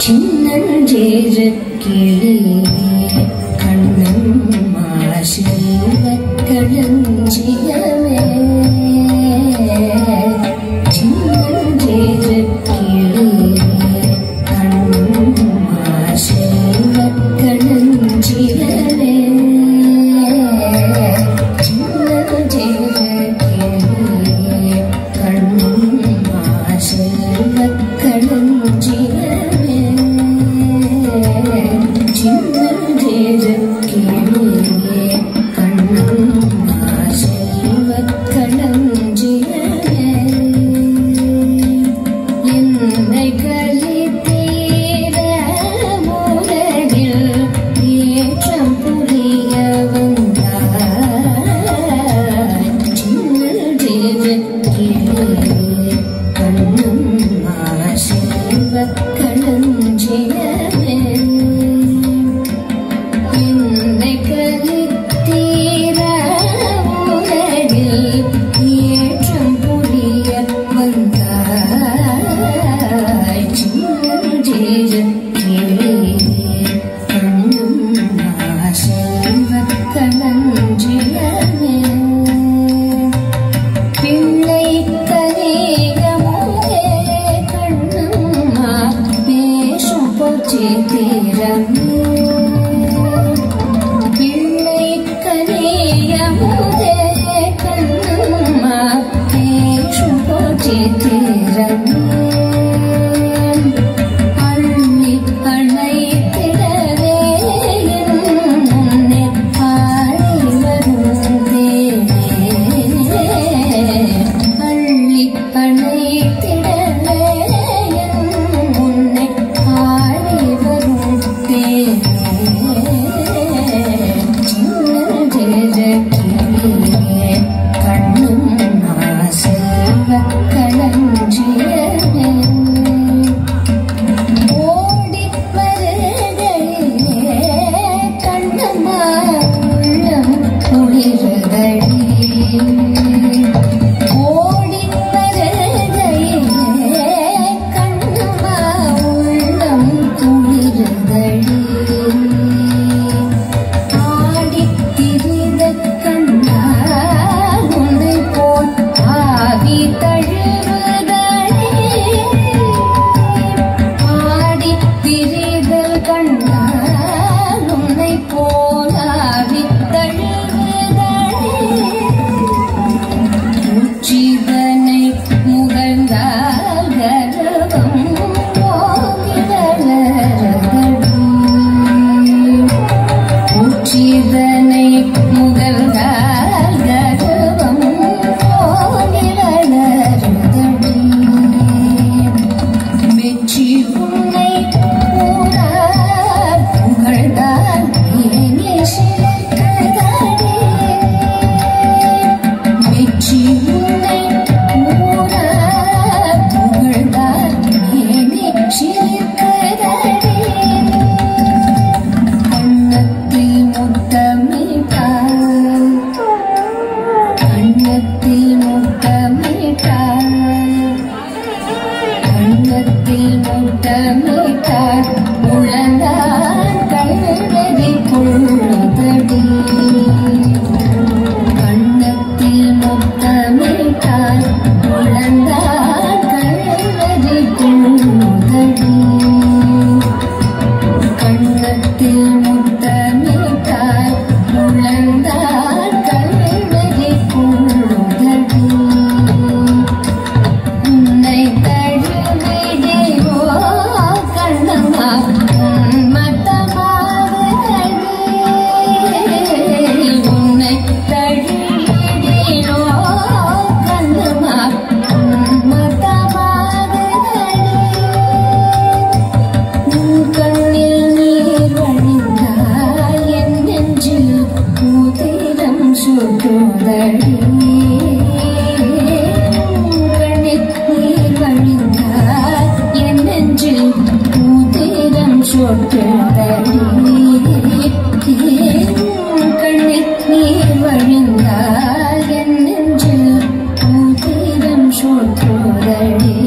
சின்னஞ்சேறு கிளியே கண்ணம்மா செல்வக் களஞ்சியமே சின்னஞ்சேறு கிளியே கண்ணம்மா செல்வக் களஞ்சியமே சின்னஞ்சேறு கிளியே கண்ணம்மா செல்வக் களஞ்சியமே சின்னஞ்சேறு கிளியே கண்ணம்மா செல்வக் களஞ்சியமே என்னை கலித்தீர முறையில் ஏற்றம் புரிய வந்தாய் சின்னஞ்சேறு கிளியே கண்ணம்மா செல்வக் களஞ்சியமே என்னை கலித்தீர முறையில் ஏற்றம் புரிய வந்தாய் சின்னஞ்சேறு கிளியே கண்ணம்மா செல்வக் களஞ்சியமே பிள்ளை கனியமுதே கண்ணம்மா பேசும் பொச்சித்திரமே பிள்ளை கனியமுதே கண்ணம்மா பேசும் பொச்சித்திரமே அள்ளி அணைத்திடவே என் முன்னே ஆடி வரும் தேனே அள்ளி அணைத்திடவே என் முன்னே ஆடி வரும் தேனே சின்னஞ்சேறு கிளியே கண்ணம்மா செல்வக் களஞ்சியமே ஓடி வருகையிலே கண்ணம்மா உள்ளம் குளிருதடி ஓடி வருகையிலே கண்ணம்மா உள்ளம் குளிருதடி ஆடித் திரிந்த கண்ணா உன்னை போல் ஆவி தழுவுதடி ஆடித் திரிதல் கண்ணா உன்னை போல் ஆவி தழுவுதடி உச்சிதனை முகழ்ந்தால் கர்வம் ஓங்கி வளருதடி உச்சிதனை முகழ்ந்தால் கர்வம் ஓங்கி வளருதடி மெச்சி உன்னை ஊரார் புகழ்ந்தால் ஏங்கி சிரிக்குதடி மெச்சி உன்னை ஊரார் புகழ்ந்தால் ஏங்கி சிரிக்குதடி கண்ணத்தில் முத்தமிட்டாய் கண்ணத்தில் முத்தமிட்டாய் கண்ணத்தில் முத்தமிட்டாய் உழந்தான் கல்வெறி கொள்ளுதடி கண்ணத்தில் முத்தமிட்டாய் உழந்தான் கல்வெறி கொள்ளுதடி கண்ணத்தில் முத்தமிட்டாய் உழந்தான் கல்வெறி கொள்ளுதடி உன்னை தழுவிடியோ கண்ணம்மா உன்மத்தமாகுதடி உன்னை தழுவிடியோ கண்ணம்மா உன்மத்தமாகுதடி உன் கண்ணில் நீர் வழிந்தால் என் நெஞ்சில் உதிரம் சுட்டுதடி உன் கண்ணில் நீர் வழிந்தால் என் நெஞ்சில் உதிரம் சுட்டுதடி உன் கண்ணில் நீர் வழிந்தால் என் நெஞ்சில் உதிரம் சுட்டுதடி